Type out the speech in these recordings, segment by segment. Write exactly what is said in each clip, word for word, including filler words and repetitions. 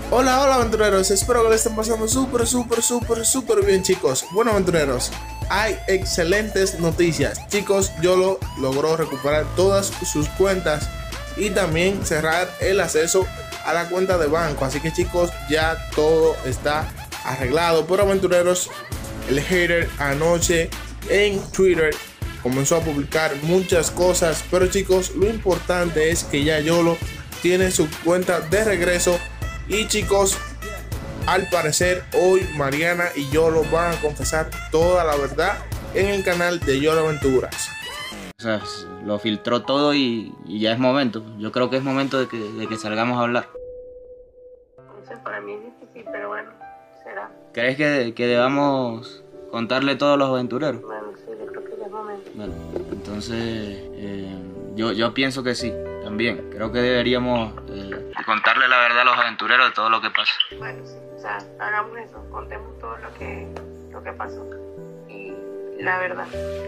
Hola, hola aventureros, espero que le estén pasando súper, súper, súper, súper bien, chicos. Bueno, aventureros, hay excelentes noticias. Chicos, YOLO logró recuperar todas sus cuentas y también cerrar el acceso a la cuenta de banco. Así que, chicos, ya todo está arreglado. Pero, aventureros, el hater anoche en Twitter comenzó a publicar muchas cosas. Pero, chicos, lo importante es que ya YOLO tiene su cuenta de regreso. Y, chicos, al parecer hoy Mariana y YOLO van a confesar toda la verdad en el canal de YOLO Aventuras. O sea, lo filtró todo y, y ya es momento. Yo creo que es momento de que, de que salgamos a hablar. No sé, para mí es difícil, pero bueno, será. ¿Crees que, que debamos contarle todo a los aventureros? Bueno, sí, yo creo que ya es momento. Bueno, entonces eh, yo, yo pienso que sí, también. Creo que deberíamos eh, contarle la verdad a los aventureros de todo lo que pasa. Bueno, sí, o sea, hagamos eso, contemos todo lo que, lo que pasó y la verdad.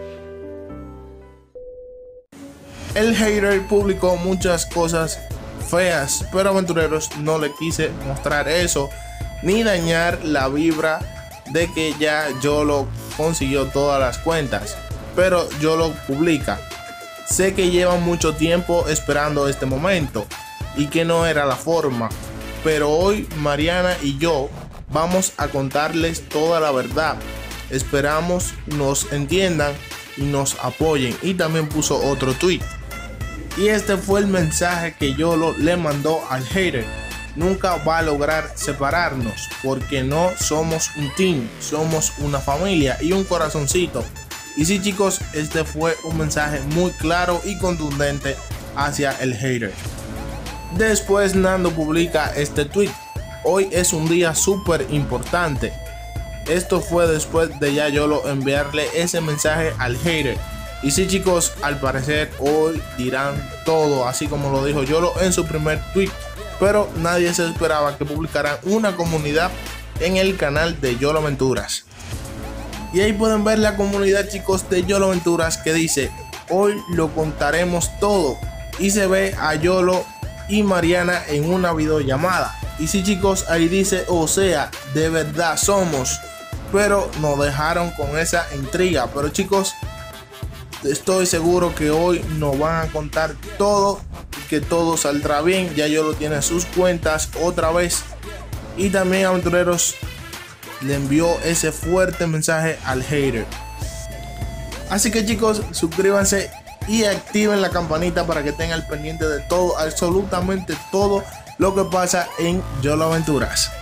El hater publicó muchas cosas feas, pero aventureros no le quise mostrar eso ni dañar la vibra de que ya YOLO consiguió todas las cuentas. Pero YOLO publica: sé que llevan mucho tiempo esperando este momento y que no era la forma, pero hoy Mariana y yo vamos a contarles toda la verdad. Esperamos nos entiendan y nos apoyen. Y también puso otro tweet. Y este fue el mensaje que YOLO le mandó al hater: nunca va a lograr separarnos porque no somos un team, somos una familia, y un corazoncito. Y sí, chicos, este fue un mensaje muy claro y contundente hacia el hater. Después Nando publica este tweet: hoy es un día súper importante. Esto fue después de ya YOLO enviarle ese mensaje al hater. Y sí, chicos, al parecer hoy dirán todo, así como lo dijo YOLO en su primer tweet. Pero nadie se esperaba que publicaran una comunidad en el canal de YOLO Aventuras. Y ahí pueden ver la comunidad, chicos, de YOLO Aventuras, que dice: hoy lo contaremos todo. Y se ve a YOLO y Mariana en una videollamada. Y sí, chicos, ahí dice: o sea, de verdad somos. Pero nos dejaron con esa intriga. Pero, chicos, estoy seguro que hoy nos van a contar todo y que todo saldrá bien. Ya YOLO tiene sus cuentas otra vez. Y también, aventureros, le envió ese fuerte mensaje al hater. Así que, chicos, suscríbanse y activen la campanita para que estén al pendiente de todo, absolutamente todo lo que pasa en YOLO Aventuras.